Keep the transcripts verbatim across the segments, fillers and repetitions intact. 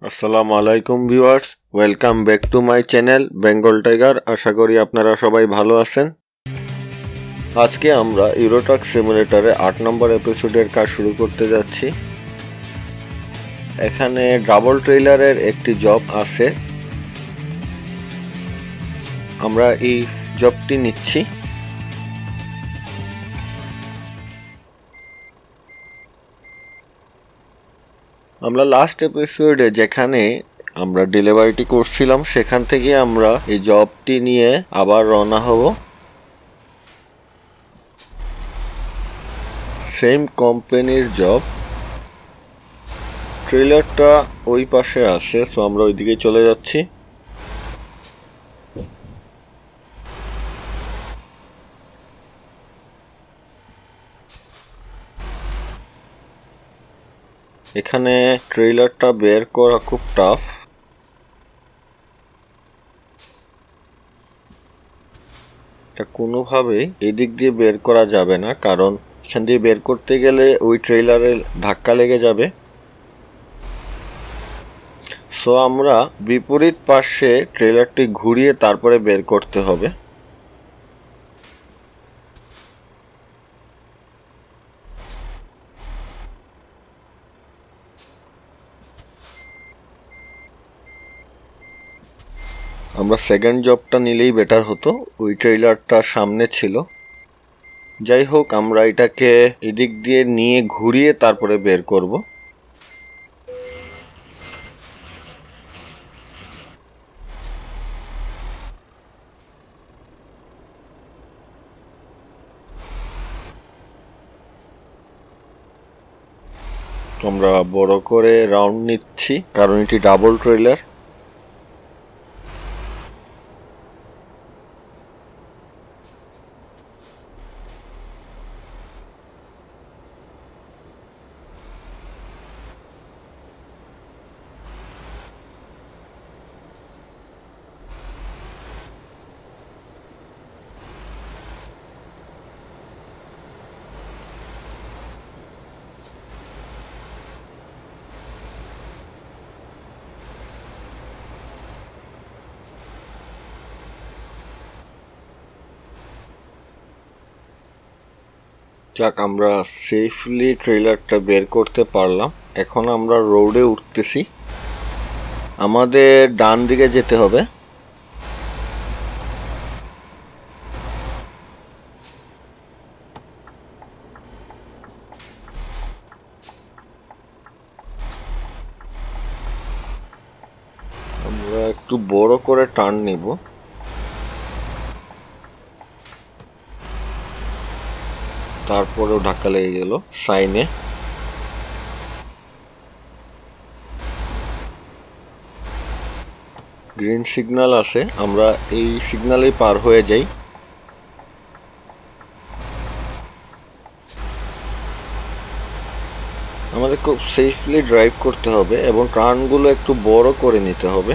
আসসালামু আলাইকুম viewers, welcome back to my channel Bengal tiger. আশা করি আপনারা সবাই ভালো আছেন। আজকে আমরা ইউরো ট্রাক সিমুলেটরে আট নম্বর এপিসোডের কাজ শুরু করতে যাচ্ছি। এখানে ডাবল ট্রেলারের একটি জব আছে, আমরা এই জবটি নিচ্ছি। আমরা লাস্ট এপিসোডে যেখানে আমরা ডেলিভারিটি করছিলাম সেখান থেকে আমরা এই জবটি নিয়ে আবার রওনা হব। সেম কোম্পানির জব, ট্রেলারটা ওই পাশে আছে, সো আমরা ওইদিকে চলে যাচ্ছি। এখানে ট্রেলারটা বের করা খুব টাফ। এটা কোনোভাবেই এদিক দিয়ে বের করা যাবে না, কারণ এখান দিয়ে বের করতে গেলে ওই ট্রেলারে ধাক্কা লেগে যাবে। সো আমরা বিপরীত পাশে ট্রেলারটি ঘুরিয়ে তারপরে বের করতে হবে। আমরা সেকেন্ড জবটা নিলেই বেটার হতো, ওই ট্রেলারটা সামনে ছিল। যাই হোক, আমরা এটাকে এদিক দিয়ে নিয়ে ঘুরিয়ে তারপরে বের করব। আমরা বড় করে রাউন্ড নিচ্ছি কারণ এটি ডাবল ট্রেলার। যাক, আমরা সেফলি ট্রেলারটা বের করতে পারলাম। এখন আমরা রোডে উঠতেছি, আমাদের ডান দিকে যেতে হবে। আমরা একটু বড় করে টার্ন নিব। তারপরেও ধাক্কা লেগে গেল সাইনে। গ্রিন সিগন্যাল আছে, আমরা এই সিগন্যালে পার হয়ে যাই। আমাদের খুব সেফলি ড্রাইভ করতে হবে এবং টার্নগুলো একটু বড় করে নিতে হবে।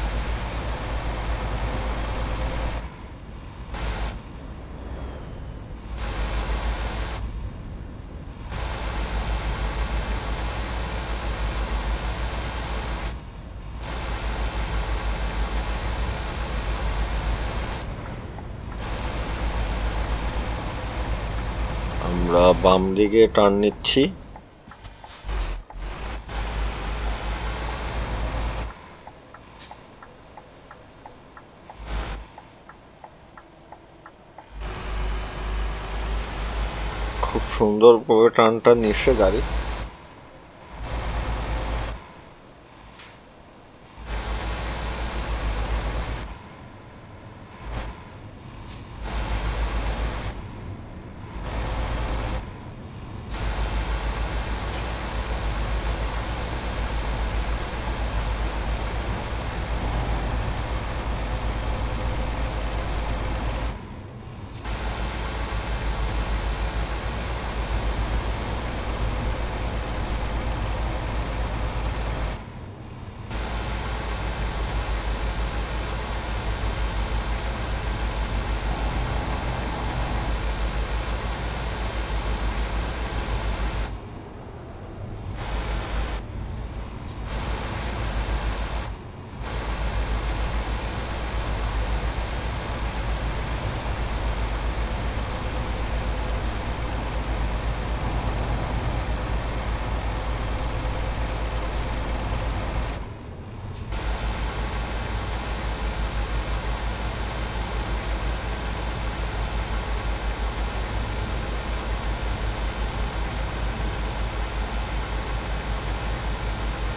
আমরা বাম দিকে টার্ন নিচ্ছি। খুব সুন্দরভাবে টার্নটা নিচ্ছে গাড়ি।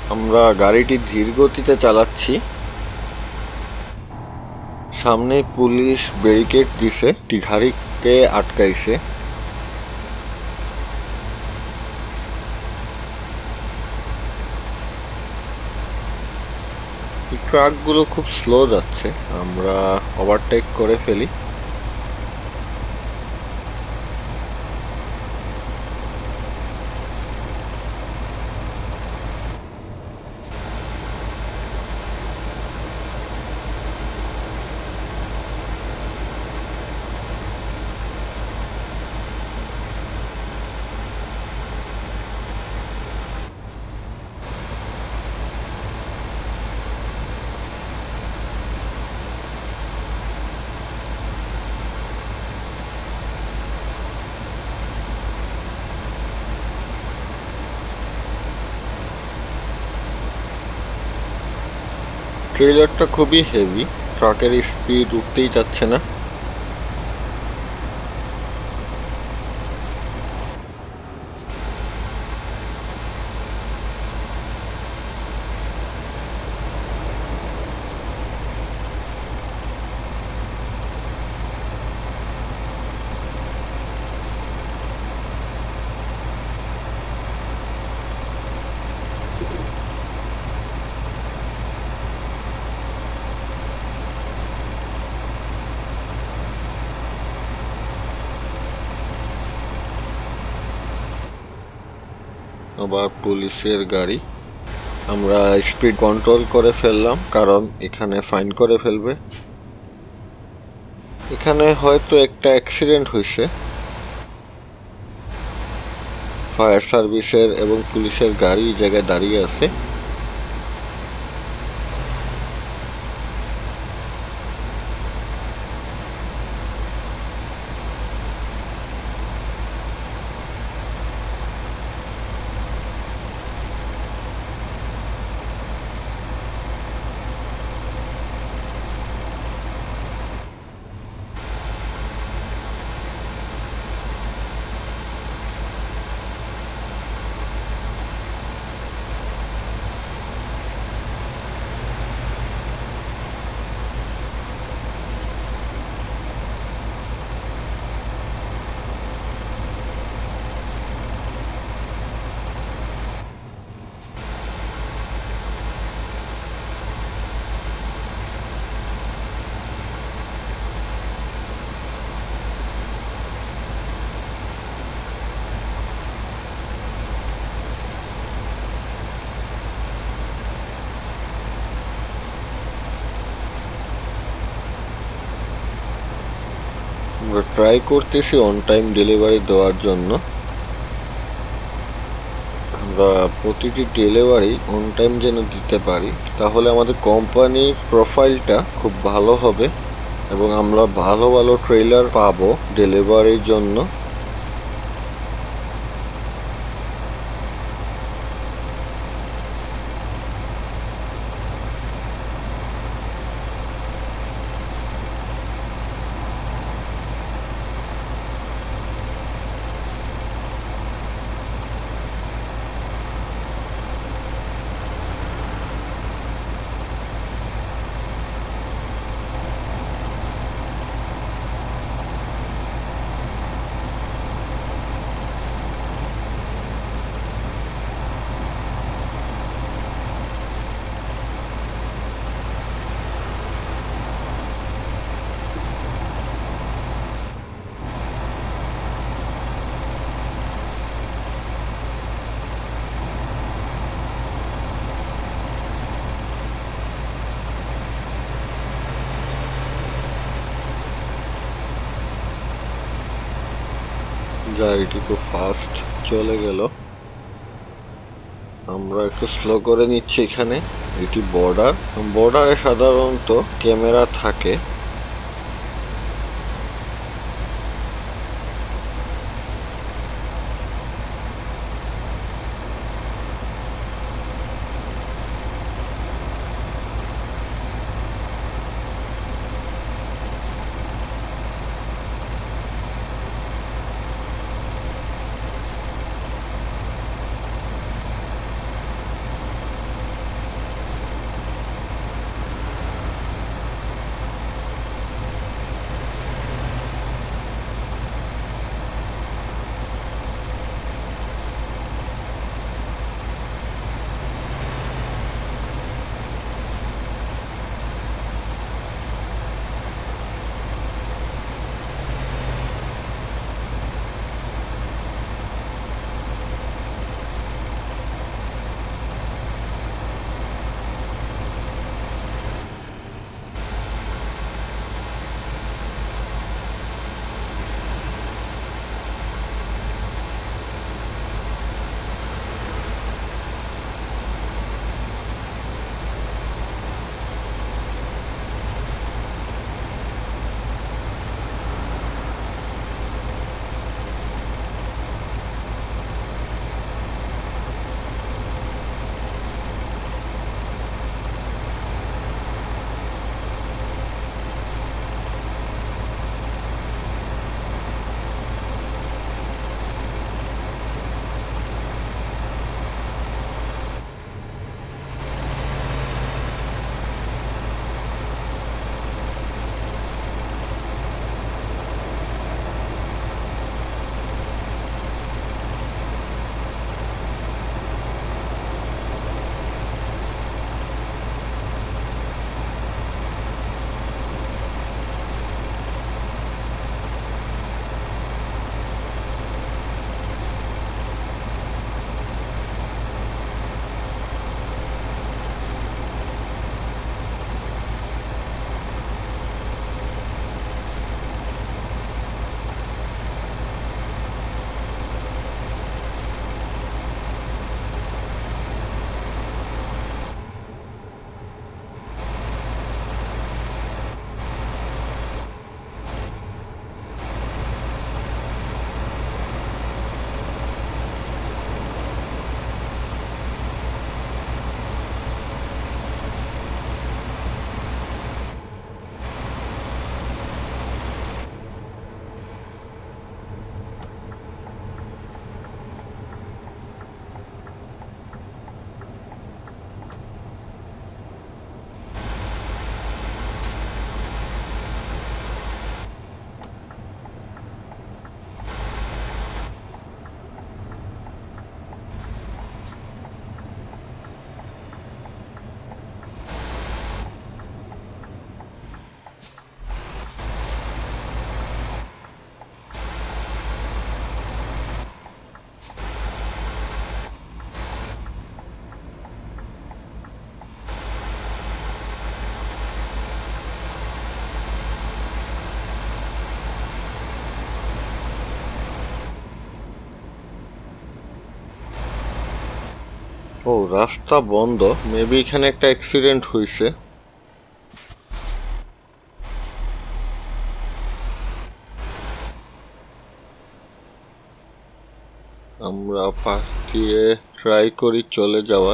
আমরা গাড়িটি ধীর গতিতে চালাচ্ছি। সামনে পুলিশ ব্যারিকেড দিছে, একটি গাড়িকে আটকাইছে। ট্রাকগুলো খুব স্লো যাচ্ছে, আমরা ওভারটেক করে ফেলি। ট্রেলারটা খুবই হেভি, ট্রাকের স্পিড উঠতেই যাচ্ছে না। আবার পুলিশের গাড়ি। আমরা স্পিড কন্ট্রোল করে ফেললাম, কারণ এখানে ফাইন করে ফেলবে। এখানে হয়তো একটা অ্যাক্সিডেন্ট হয়েছে। ফায়ার সার্ভিসের এবং পুলিশের গাড়ি এই জায়গায় দাঁড়িয়ে আছে। আমরা ট্রাই করতেছি অন টাইম ডেলিভারি দেওয়ার জন্য। আমরা প্রতিটি ডেলিভারি অন টাইম যেন দিতে পারি, তাহলে আমাদের কোম্পানির প্রোফাইলটা খুব ভালো হবে এবং আমরা ভালো ভালো ট্রেলার পাবো ডেলিভারির জন্য। গাড়িটি খুব ফাস্ট চলে গেল, আমরা একটু স্লো করে নিচ্ছি। এখানে এটি বর্ডার, বর্ডারে সাধারণত ক্যামেরা থাকে। ও রাস্তা বন্ধ, মেবি এখানে একটা অ্যাক্সিডেন্ট হয়েছে। আমরা পাশ দিয়ে ট্রাই করি চলে যাওয়ার।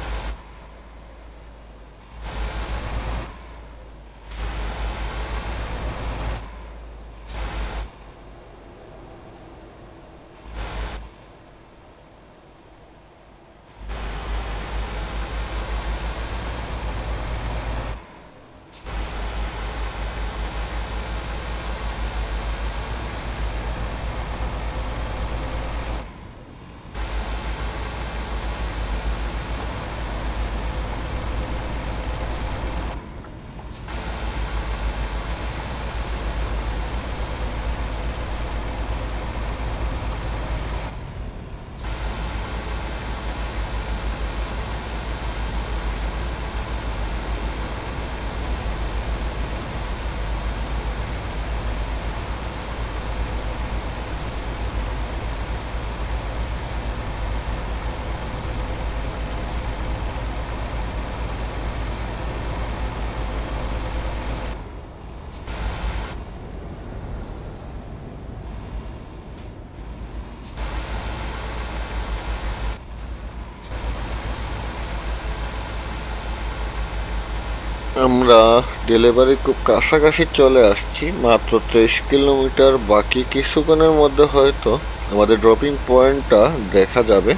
আমরা ডেলিভারি খুব কাছাকাছি চলে আসছি, মাত্র ত্রিশ কিলোমিটার বাকি। কিছুক্ষণের মধ্যে হয়তো আমাদের ড্রপিং পয়েন্টটা দেখা যাবে।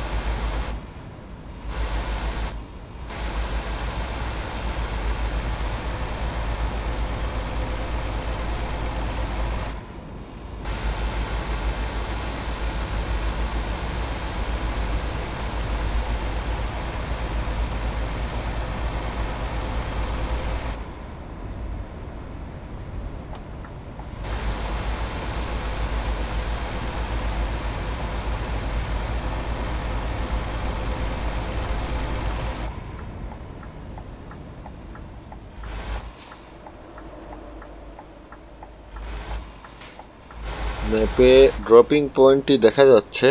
ম্যাপে ড্রপিং পয়েন্টটি দেখা যাচ্ছে,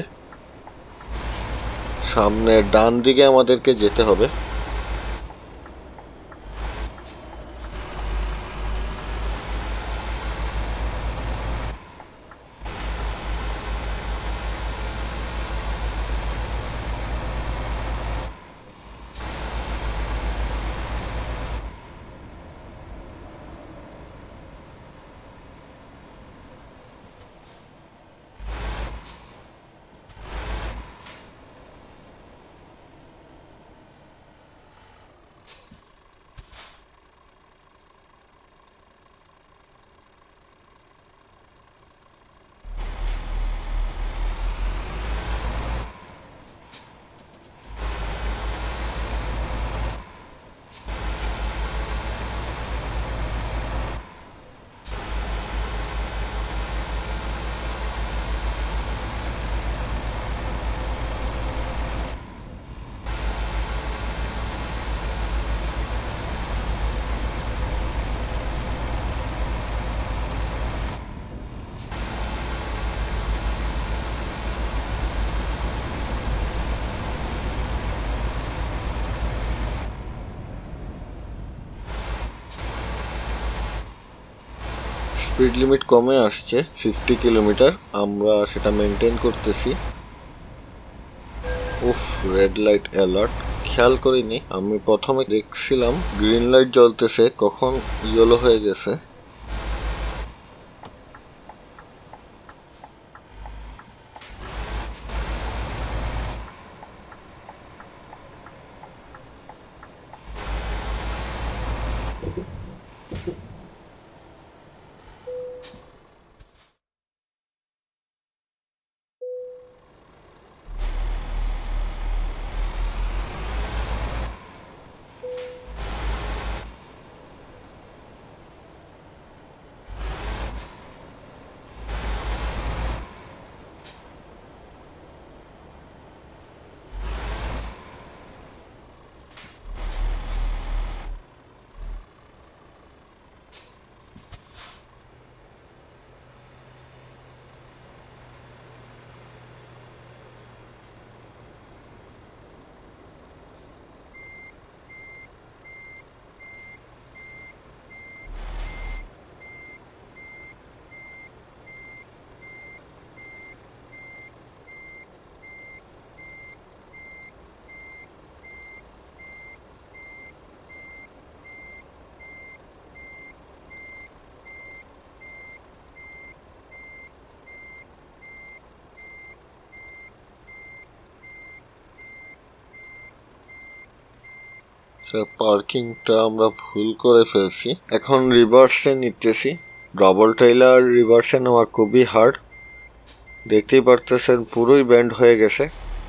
সামনে ডান দিকে আমাদেরকে যেতে হবে। স্পিড লিমিট কমে আসছে ফিফটি কিলোমিটার, আমরা সেটা মেনটেন করতেছি। উফ, রেড লাইট অ্যালার্ট, খেয়াল করিনি। আমি প্রথমে দেখছিলাম গ্রিন লাইট জ্বলতেছে, কখন ইয়েলো হয়ে গেছে। পার্কিংটা আমরা ভুল করে ফেলছি, এখন রিভার্সে নিতেছি। ডবল ট্রেলার রিভার্সে নেওয়া খুবই হার্ড, দেখতেই পারতেছেন পুরোই ব্যান্ড হয়ে গেছে।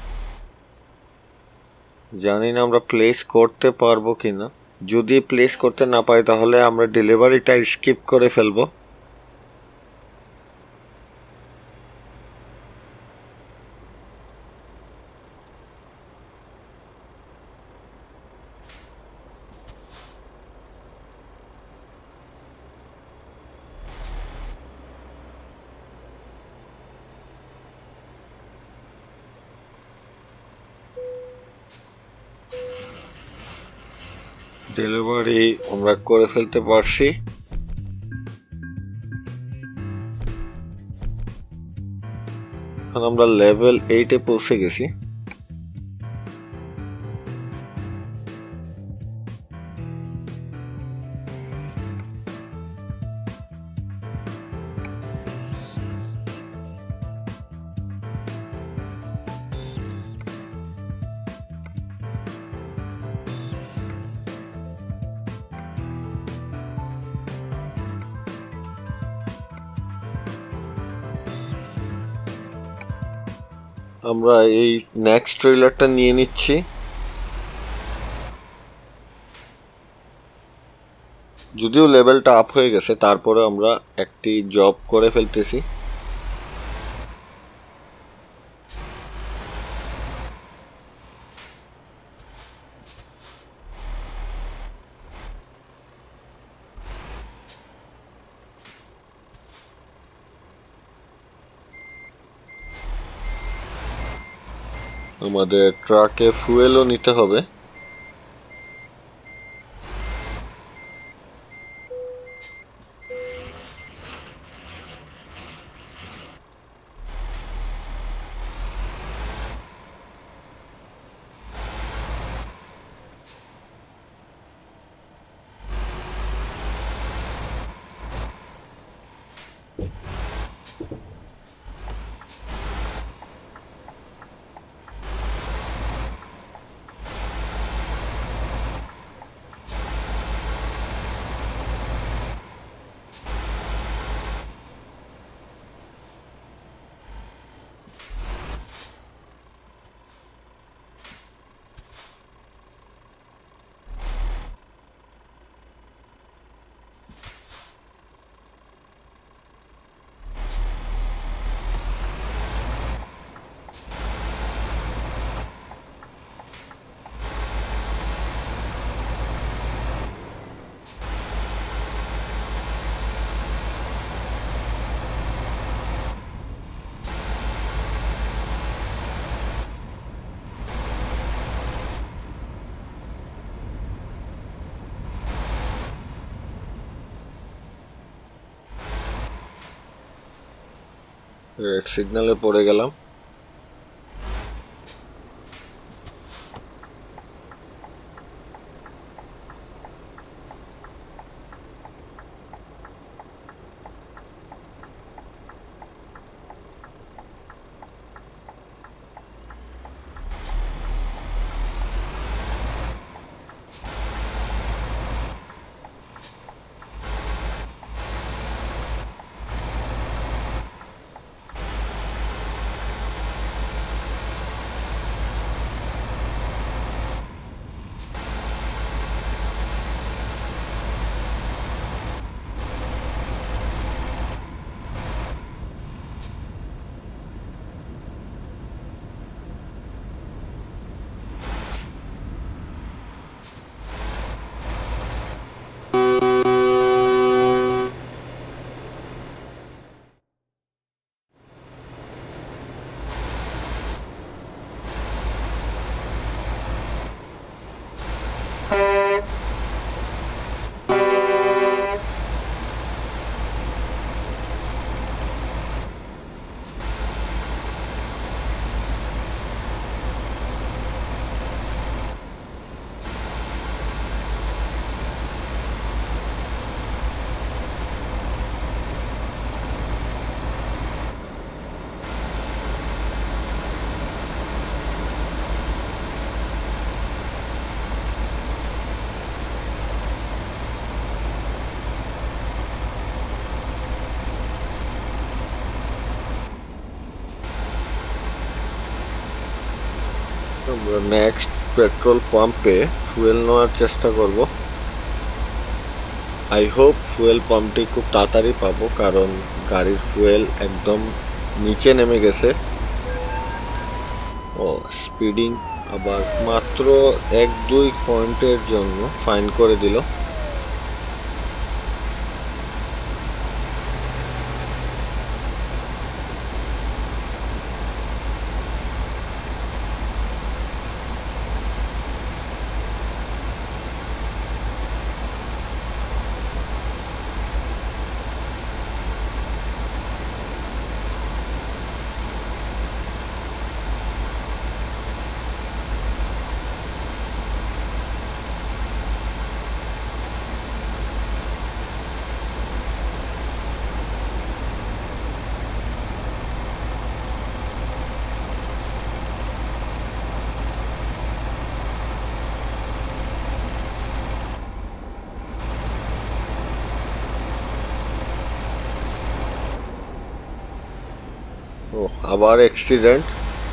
জানি না আমরা প্লেস করতে পারবো কিনা, যদি প্লেস করতে না পাই তাহলে আমরা ডেলিভারিটা স্কিপ করে ফেলবো। ডেলিভারি আমরা করে ফেলতে পারছি। এখন আমরা লেভেল এইটে পৌঁছে গেছি। আমরা এই নেক্সট ট্রেলারটা নিয়ে নিচ্ছি। যদিও লেভেলটা আপ হয়ে গেছে, তারপরে আমরা একটি জব করে ফেলতেছি। আমাদের ট্রাকে ফুয়েলও নিতে হবে। রেড সিগন্যালে পড়ে গেলাম। আমরা নেক্সট পেট্রোল পাম্পে ফুয়েল নেওয়ার চেষ্টা করব। আই হোপ ফুয়েল পাম্পটি খুব তাড়াতাড়ি পাবো, কারণ গাড়ির ফুয়েল একদম নিচে নেমে গেছে। ও স্পিডিং আবার মাত্র এক দুই পয়েন্টের জন্য ফাইন করে দিল। ও আবার অ্যাক্সিডেন্ট।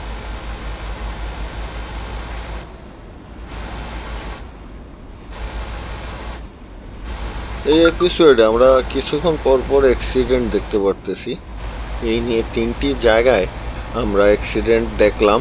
এই এপিসোডে আমরা কিছুক্ষণ পর পর অ্যাক্সিডেন্ট দেখতে পারতেছি। এই নিয়ে তিনটি জায়গায় আমরা অ্যাক্সিডেন্ট দেখলাম।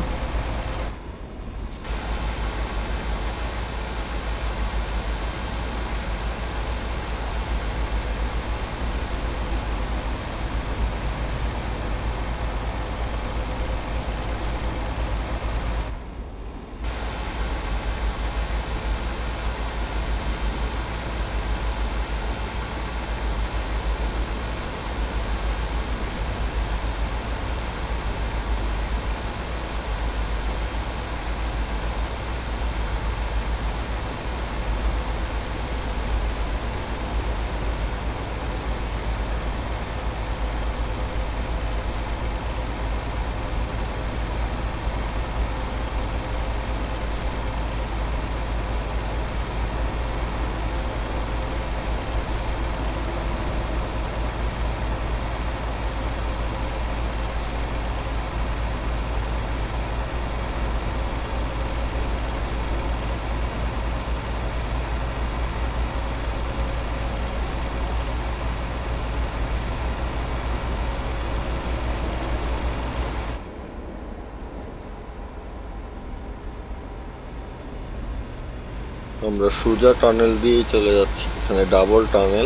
আমরা সোজা টানেল দিয়েই চলে যাচ্ছি, এখানে ডাবল টানেল।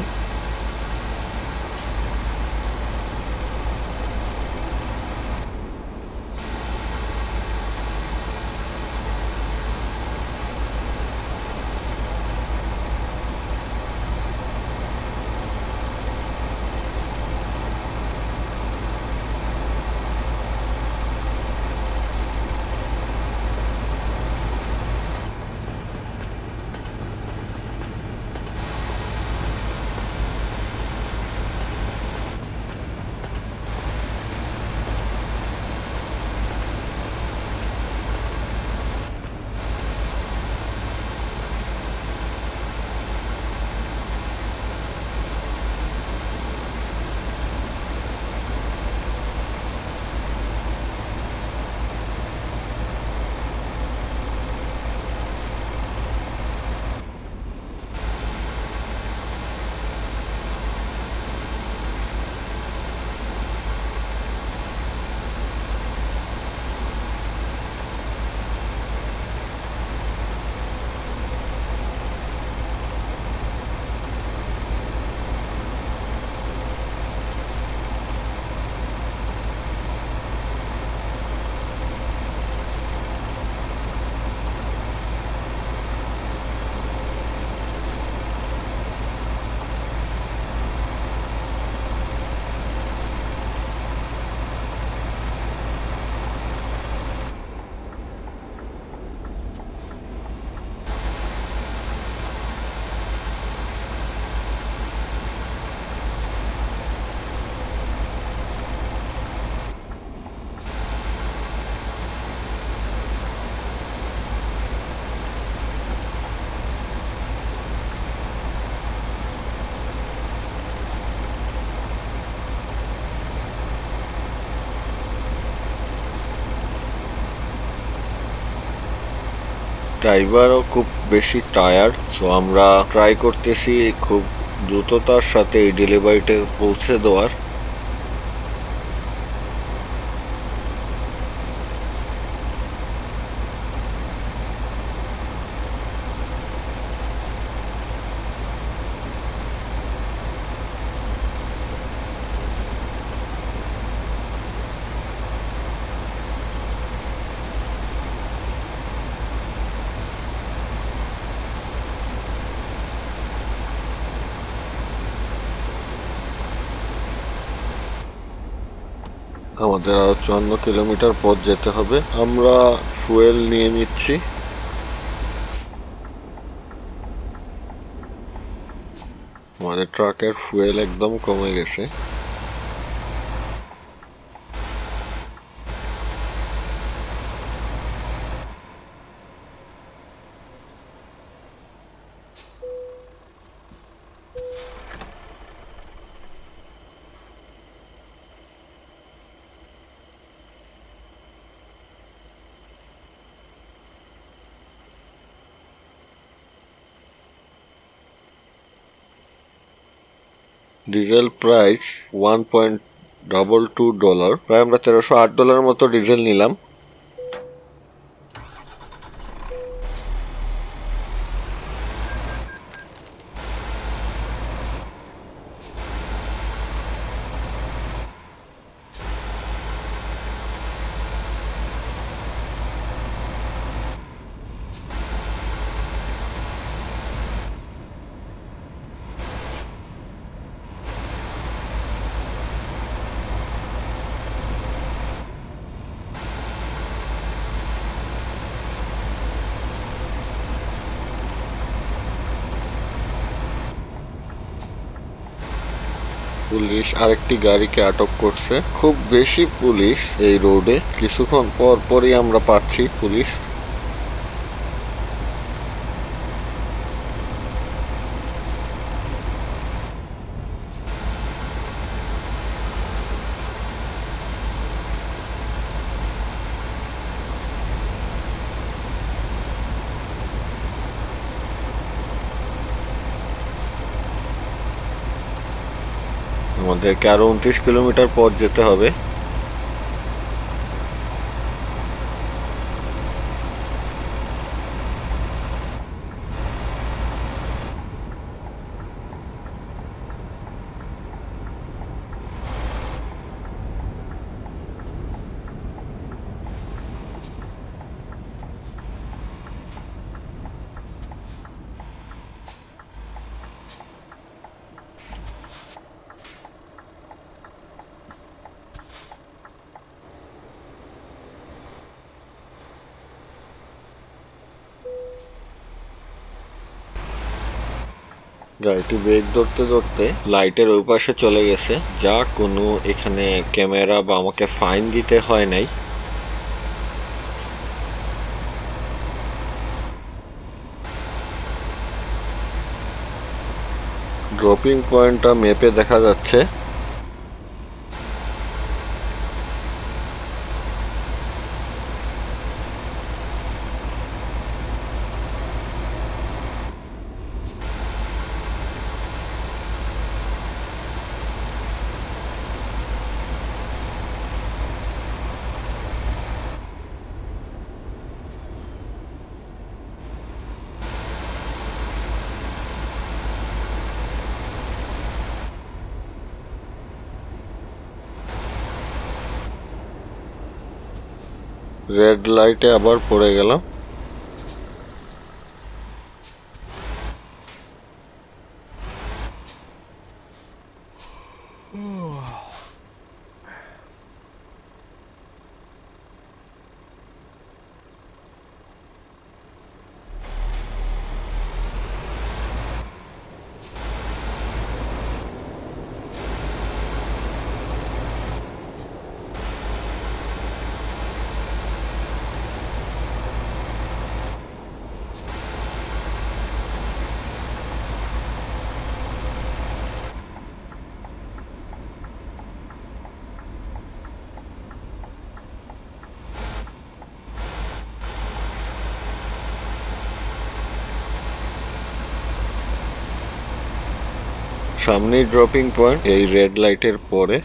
ড্রাইভারও খুব বেশি টায়ার্ড, সো আমরা ট্রাই করতেছি খুব দ্রুততার সাথে এই ডেলিভারিটা পৌঁছে দেওয়ার। আমাদের আরো চুয়ান্ন কিলোমিটার পথ যেতে হবে। আমরা ফুয়েল নিয়ে নিচ্ছি। আমাদের ট্রাকের ফুয়েল একদম কমে গেছে। Diesel price one point double two dollar, প্রায় আমরা তেরোশো আট ডলারের মতো ডিজেল নিলাম। পুলিশ আরেকটি গাড়িকে আটক করছে। খুব বেশি পুলিশ এই রোডে, কিছুক্ষণ পর পরই আমরা পাচ্ছি পুলিশ। আমাদেরকে আরো উনত্রিশ কিলোমিটার পথ যেতে হবে। গাড়িটি ব্রেক ধরতে ধরতে লাইটের ওই পাশে চলে গেছে, যা কোনো এখানে ক্যামেরা বা আমাকে ফাইন দিতে হয় নাই। ড্রপিং পয়েন্টটা ম্যাপে দেখা যাচ্ছে। রেড লাইটে আবার পড়ে গেলাম। সামনেই ড্রপিং পয়েন্ট, এই রেড লাইটের পরে।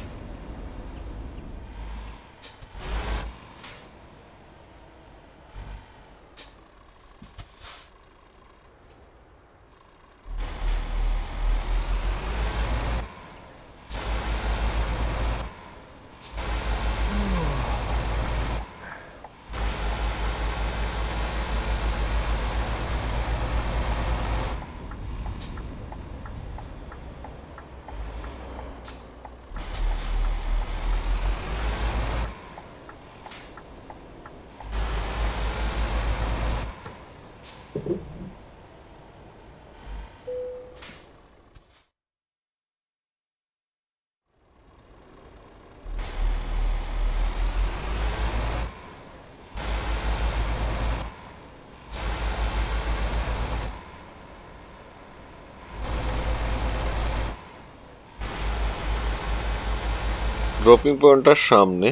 ড্রপিং পয়েন্টটার সামনে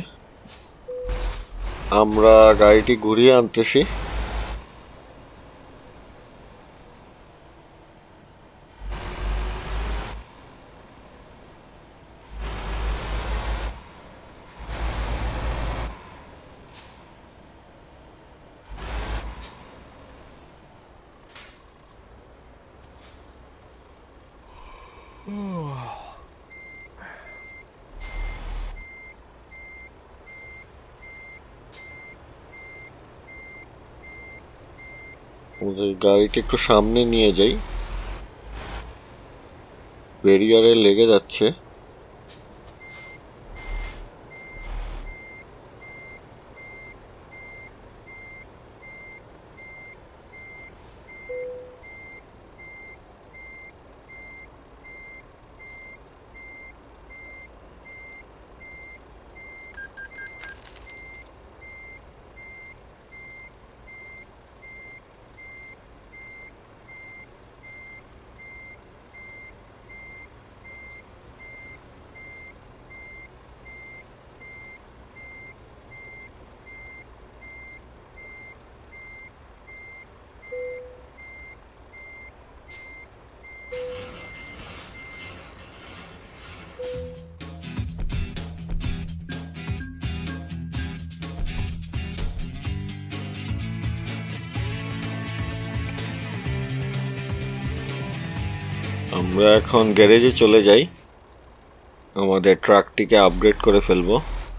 আমরা গাড়িটি ঘুরিয়ে আনতেছি। গাড়িটি একটু সামনে নিয়ে যাই, ব্যারিয়ারে লেগে যাচ্ছে। আমরা এখন গ্যারেজে চলে যাই, আমাদের ট্রাকটিকে আপগ্রেড করে ফেলবো।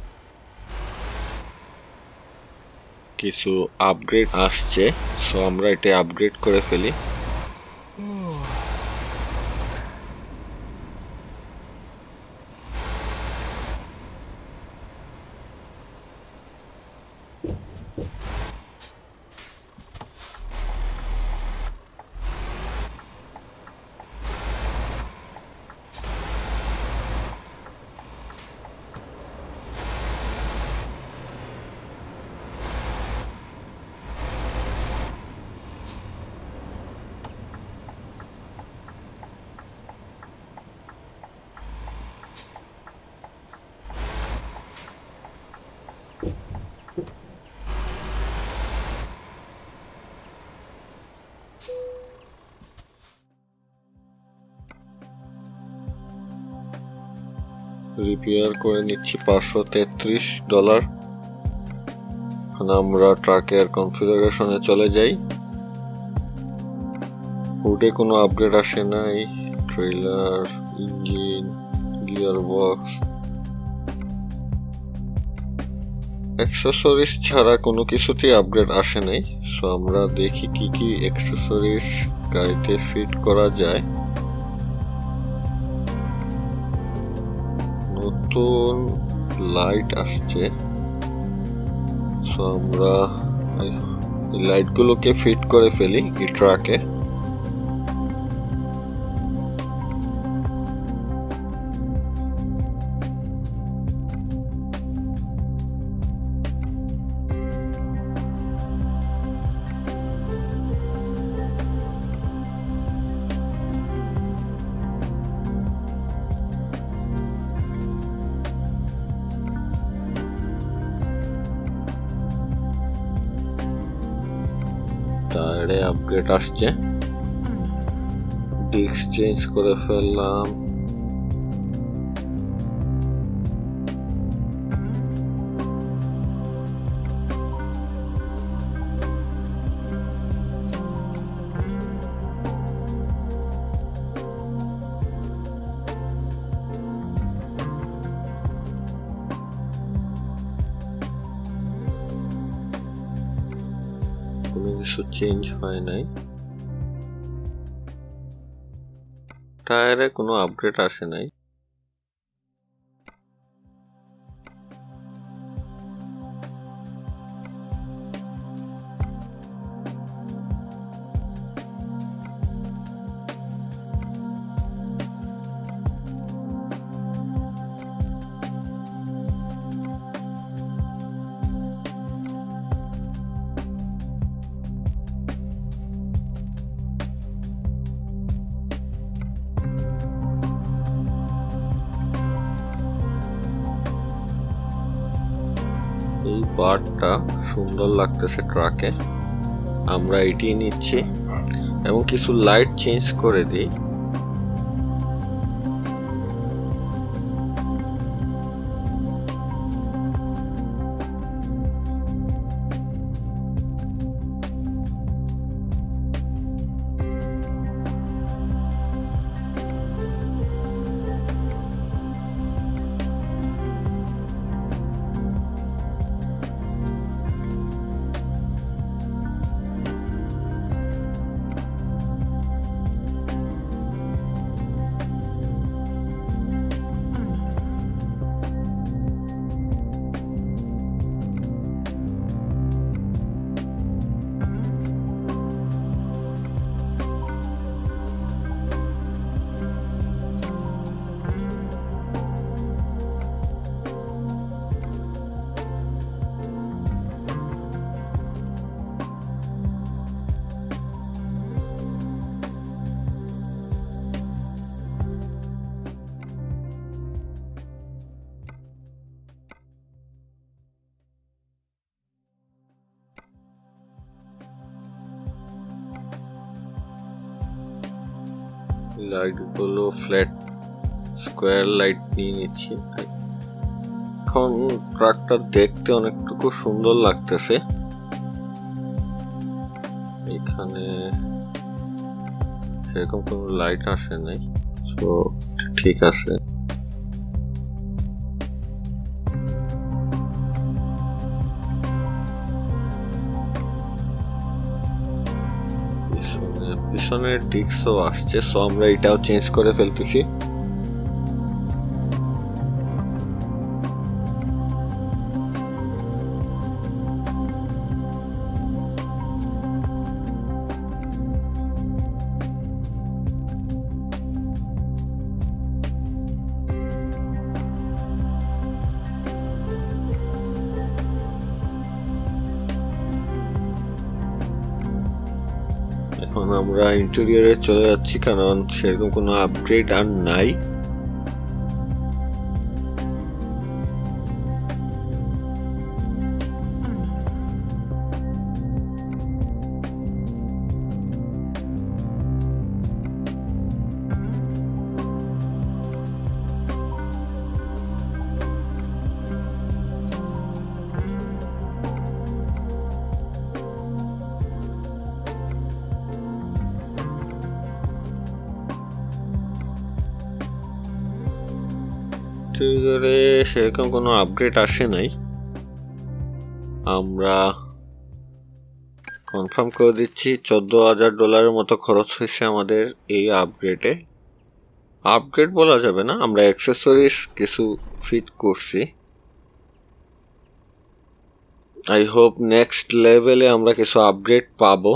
কিছু আপগ্রেড আসছে, সো আমরা এটা আপগ্রেড করে ফেলি। রিপেয়ার করে নিচ্ছি পাঁচশো তেত্রিশ ডলার। এখন আমরা ট্রাকের কনফিগারেশনে চলে যাই। হুডে কোনো আপগ্রেড আসে নাই, trailer, engine, gear box, accessories ছাড়া কোনো কিছুতেই আপগ্রেড আসে নাই। সো আমরা দেখি কি কি অ্যাক্সেসরিজ গাড়িতে ফিট করা যায়। নতুন লাইট আসছে, সো আমরা এই লাইটগুলোকে ফিট করে ফেলি এই ট্রাকে। টায়ারে আপগ্রেড আসছে, ডিস্ক চেঞ্জ করে ফেললাম, কিছু চেঞ্জ হয় নাই, টায়ারে কোনো আপডেট আসে নাই। এই বারটা সুন্দর লাগতেছে ট্রাকে, আমরা এটি নিচ্ছি এবং কিছু লাইট চেঞ্জ করে দিই। লাইট গুলো ফ্ল্যাট স্কোয়ার লাইট নিয়ে নিচ্ছি। এখন ট্রাকটা দেখতে অনেকটুকু সুন্দর লাগতেছে। এখানে সেরকম কোনো লাইট আসে নাই, তো ঠিক আছে। পিছনের ডিস্কও আসছে, সো আমরা এটাও চেঞ্জ করে ফেলতেছি। এখন আমরা ইন্টেরিয়রে চলে যাচ্ছি, কারণ সেরকম কোনো আপগ্রেড আর নাই। সেরকম কোনো আপডেট আসে নাই, আমরা কনফার্ম করে দিচ্ছি চোদ্দ হাজার ডলারের মতো খরচ হয়েছে আমাদের এই আপগ্রেডে। আপগ্রেড বলা যাবে না, আমরা অ্যাক্সেসরিজ কিছু ফিট করছি। আই হোপ নেক্সট লেভেলে আমরা কিছু আপগ্রেড পাবো।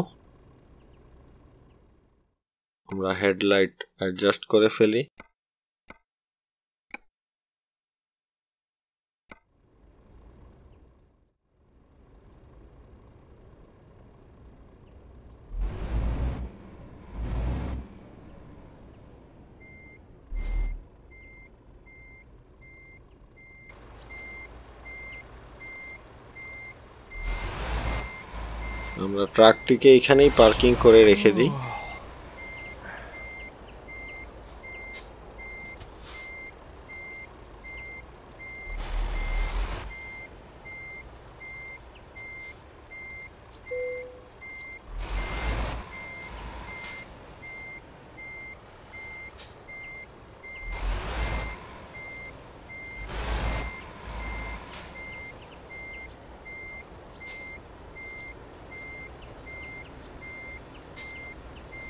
আমরা হেডলাইট অ্যাডজাস্ট করে ফেলি। আমরা ট্রাকটিকে এখানেই পার্কিং করে রেখে দিই।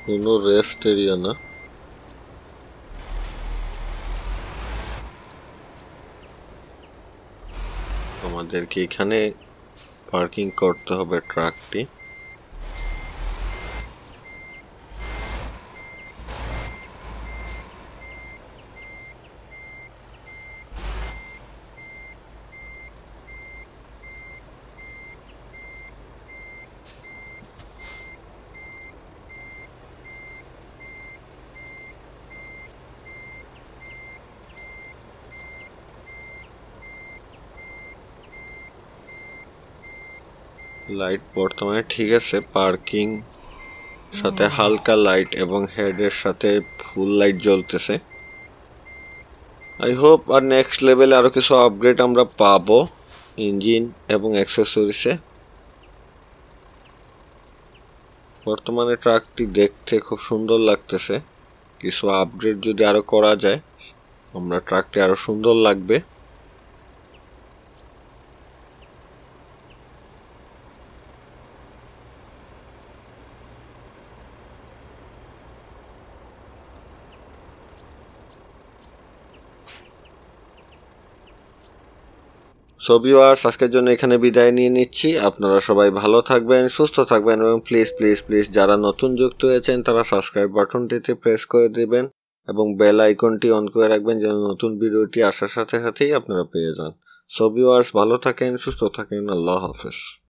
কোনো রেস্ট এরিয়া না। আমাদেরকে এখানে পার্কিং করতে হবে ট্রাকটি। লাইট বর্তমানে ঠিক আছে, পার্কিং সাথে হালকা লাইট এবং হেডের সাথে ফুল লাইট জ্বলতেছে। আই হোপ আর নেক্সট লেভেলে আরো কিছু আপগ্রেড আমরা পাবো ইঞ্জিন এবং অ্যাক্সেসরিজে। বর্তমানে ট্রাকটি দেখতে খুব সুন্দর লাগতেছে, কিছু আপগ্রেড যদি আরো করা যায় আমরা ট্রাকটি আরো সুন্দর লাগবে। সো ভিউয়ার্স, আজকের জন্য এখানে বিদায় নিয়ে নিচ্ছি। আপনারা সবাই ভালো থাকবেন, সুস্থ থাকবেন এবং প্লিজ প্লিজ প্লিজ যারা নতুন যুক্ত হয়েছেন তারা সাবস্ক্রাইব বাটনটিতে প্রেস করে দিবেন এবং বেল আইকনটি অন করে রাখবেন যেন নতুন ভিডিওটি আসার সাথে সাথেই আপনারা পেয়ে যান। সো ভিউয়ার্স, ভালো থাকেন, সুস্থ থাকেন, আল্লাহ হাফেজ।